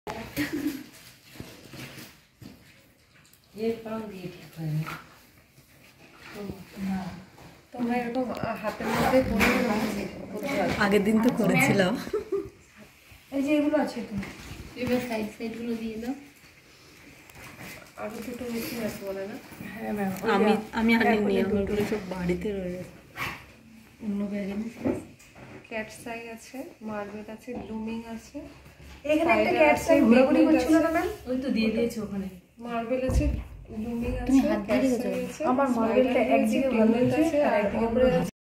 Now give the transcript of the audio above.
তোমরা এরকম হাতের মধ্যে করে আগের দিন তো করেছিলাম। এই যে এগুলো আছে তো এবার সাইড সাইডগুলো দিয়ে দাও। আরো দুটো মেশিন আছে বলে না? হ্যাঁ ম্যাম, আমি আনিনি, আমার ঘরে সব বাড়িতে রয়েছে অন্য ব্যাগে। ক্যাটসাই আছে, মার্বেল আছে, ব্লুমিং আছে, এখানে একটা ক্যাটসাই ঘোরাঘুরি করছিল না ম্যাম? ওই তো দিয়ে দিয়েছে ওখানে। মার্বেল আছে, ব্লুমিং তুমি আছে, হাত দিয়ে রেখেছো? ক্যাটসাই আছে, আমার মার্বেলটা একদিকে ভালো আছে আর একদিকে